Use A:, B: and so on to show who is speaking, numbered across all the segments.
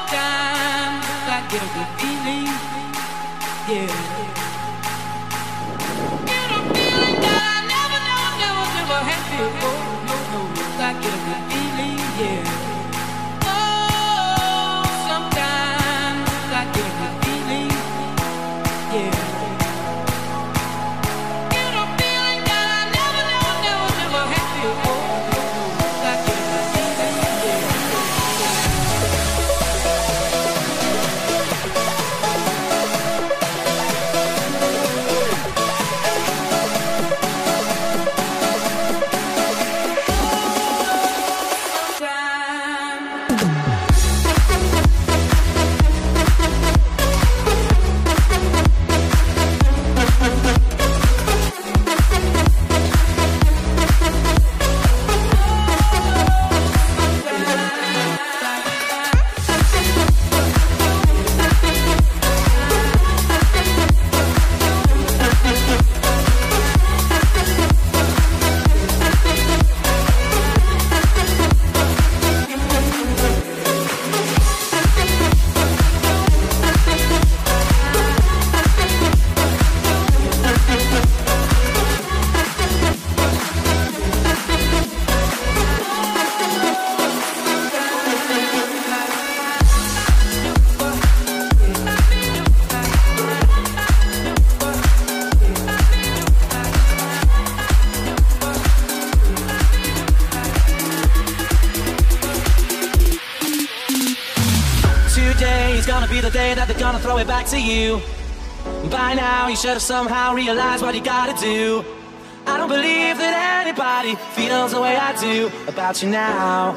A: Gonna be the day that they're gonna throw it back to you. By now you should have somehow realized what you gotta do. I don't believe that anybody feels the way I do about you now.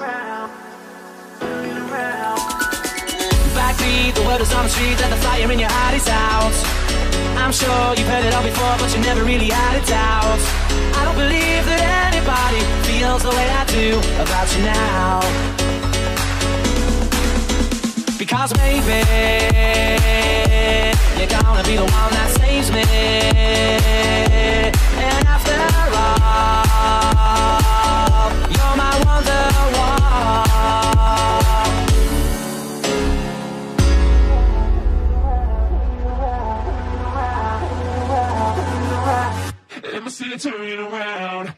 A: Backbeat, the word is on the street that the fire in your heart is out. I'm sure you've heard it all before, but you never really had a doubt. I don't believe that anybody feels the way I do about you now. Because maybe you're gonna be the one that saves me. And after all, you're my wonderwall. Let me see you turn it around.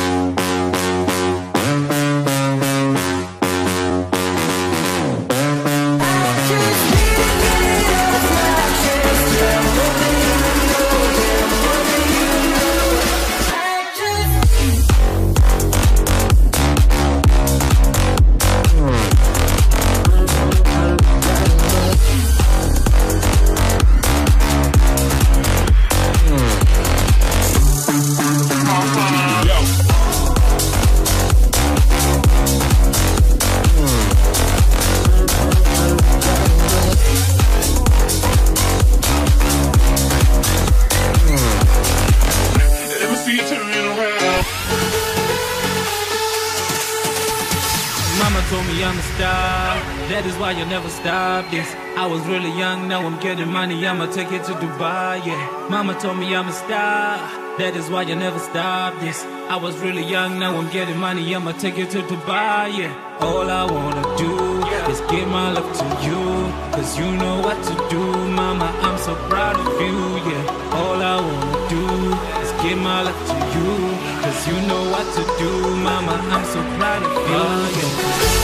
B: I'm a star, that is why you'll never stop this. I was really young, now I'm getting money, I'ma take it to Dubai, yeah. Mama told me I'm a star, that is why you'll never stop this. I was really young, now I'm getting money, I'ma take it to Dubai, yeah. All I wanna do is give my love to you, cause you know what to do, mama, I'm so proud of you, yeah. All I wanna do is give my love to you, cause you know what to do, mama, I'm so proud of you, yeah.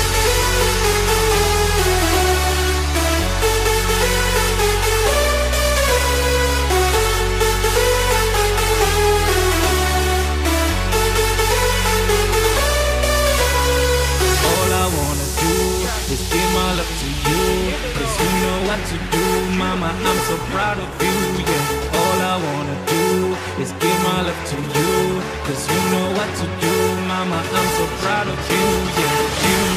B: Just give my love to you, cause you know what to do, mama, I'm so proud of you, yeah. All I wanna do is give my love to you, cause you know what to do, mama, I'm so proud of you, yeah. You